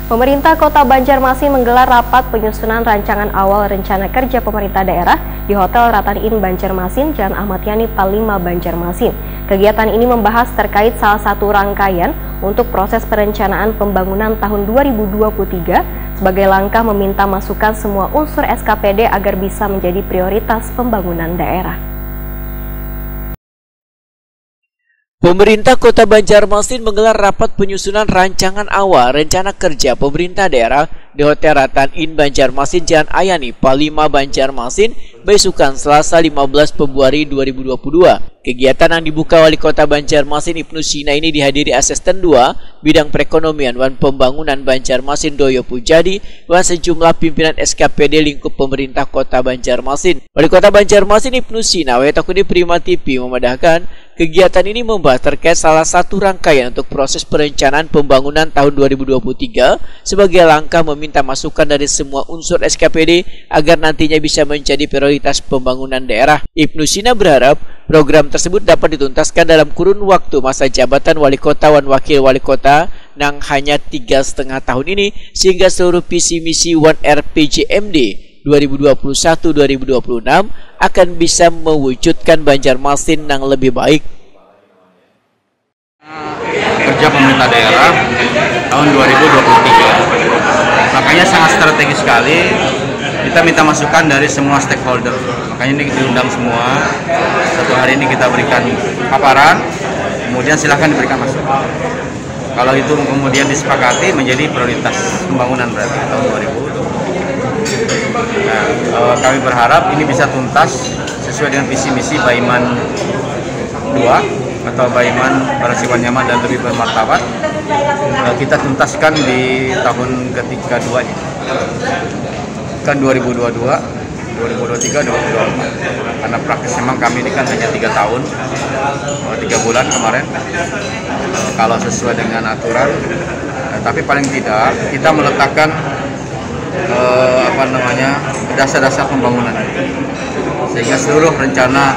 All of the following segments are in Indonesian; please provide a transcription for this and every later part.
Pemerintah Kota Banjarmasin menggelar rapat penyusunan rancangan awal rencana kerja pemerintah daerah di Hotel Ratan Inn Banjarmasin, Jalan Ahmad Yani, Palima, Banjarmasin. Kegiatan ini membahas terkait salah satu rangkaian untuk proses perencanaan pembangunan tahun 2023 sebagai langkah meminta masukan semua unsur SKPD agar bisa menjadi prioritas pembangunan daerah. Pemerintah Kota Banjarmasin menggelar rapat penyusunan rancangan awal rencana kerja pemerintah daerah di Hotel Ratan Inn Banjarmasin, Jalan Ayani, Palima, Banjarmasin, besukan Selasa 15 Februari 2022. Kegiatan yang dibuka Wali Kota Banjarmasin Ibnu Sina ini dihadiri Asisten 2 Bidang Perekonomian dan Pembangunan Banjarmasin Doyo Pujadi dan sejumlah pimpinan SKPD lingkup pemerintah Kota Banjarmasin. Wali Kota Banjarmasin Ibnu Sina Wetakuni Prima TV memandahkan kegiatan ini membahas terkait salah satu rangkaian untuk proses perencanaan pembangunan tahun 2023 sebagai langkah meminta masukan dari semua unsur SKPD agar nantinya bisa menjadi prioritas pembangunan daerah. Ibnu Sina berharap program tersebut dapat dituntaskan dalam kurun waktu masa jabatan Wali Kota dan Wakil Wali Kota yang hanya 3,5 tahun ini, sehingga seluruh visi misi One RPJMD 2021-2026 akan bisa mewujudkan Banjarmasin yang lebih baik. Kerja pemerintah daerah tahun 2023, makanya sangat strategis sekali. Kita minta masukan dari semua stakeholder, makanya ini diundang semua. Satu hari ini kita berikan paparan, kemudian silahkan diberikan masukan. Kalau itu kemudian disepakati menjadi prioritas pembangunan berarti tahun 2023. Nah, kami berharap ini bisa tuntas sesuai dengan visi misi Baiman 2 atau Baiman Berasiwan Nyaman dan Lebih Bermartabat. Kita tuntaskan di tahun ketiga 2-nya. Kan 2022, 2023, 2024. Karena praktis memang kami ini kan hanya 3 tahun, 3 bulan kemarin. Kalau sesuai dengan aturan, tapi paling tidak kita meletakkan dasar-dasar pembangunan, sehingga seluruh rencana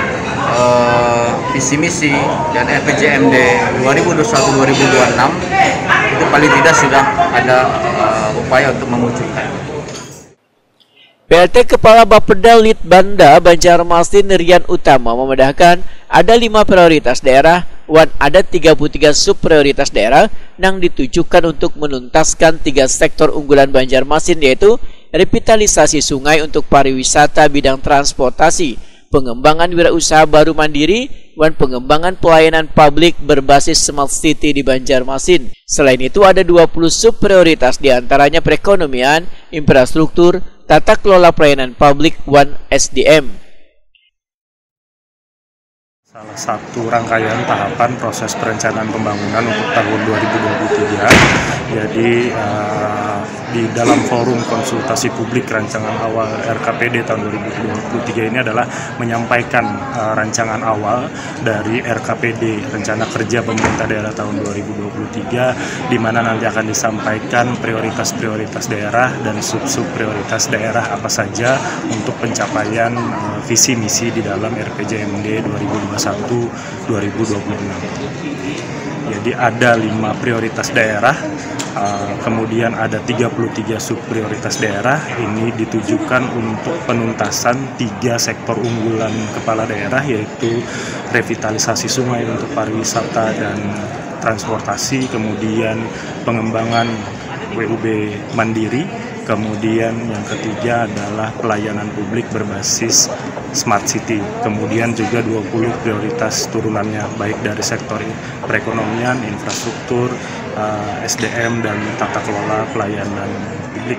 visi misi dan RPJMD 2021-2026 itu paling tidak sudah ada upaya untuk mewujudkan. PLT Kepala Bapeda Litbanda Banjarmasin Rian Utama memandahkan ada 5 prioritas daerah dan ada 33 subprioritas daerah yang ditujukan untuk menuntaskan 3 sektor unggulan Banjarmasin, yaitu revitalisasi sungai untuk pariwisata bidang transportasi, pengembangan wirausaha baru mandiri, dan pengembangan pelayanan publik berbasis smart city di Banjarmasin. Selain itu ada 20 subprioritas diantaranya perekonomian, infrastruktur, tata kelola pelayanan publik, dan SDM. Salah satu rangkaian tahapan proses perencanaan pembangunan untuk tahun 2023. Jadi di dalam forum konsultasi publik rancangan awal RKPD tahun 2023 ini adalah menyampaikan rancangan awal dari RKPD, Rencana Kerja Pemerintah Daerah tahun 2023, di mana nanti akan disampaikan prioritas-prioritas daerah dan sub-sub prioritas daerah apa saja untuk pencapaian visi misi di dalam RPJMD 2021-2026. Jadi ada 5 prioritas daerah, kemudian ada 33 subprioritas daerah. Ini ditujukan untuk penuntasan 3 sektor unggulan kepala daerah, yaitu revitalisasi sungai untuk pariwisata dan transportasi, kemudian pengembangan WUB mandiri, kemudian yang ketiga adalah pelayanan publik berbasis smart city, kemudian juga 20 prioritas turunannya baik dari sektor perekonomian, infrastruktur, SDM, dan tata kelola pelayanan publik.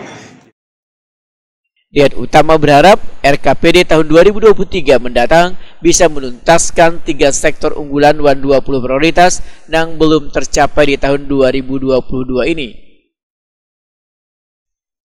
Rian Utama berharap RKPD tahun 2023 mendatang bisa menuntaskan 3 sektor unggulan dan 20 prioritas yang belum tercapai di tahun 2022 ini.